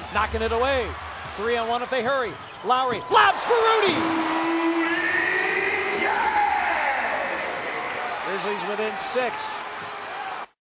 knocking it away. 3-on-1 if they hurry. Lowrly lobs for Rudy. Grizzlies within 6.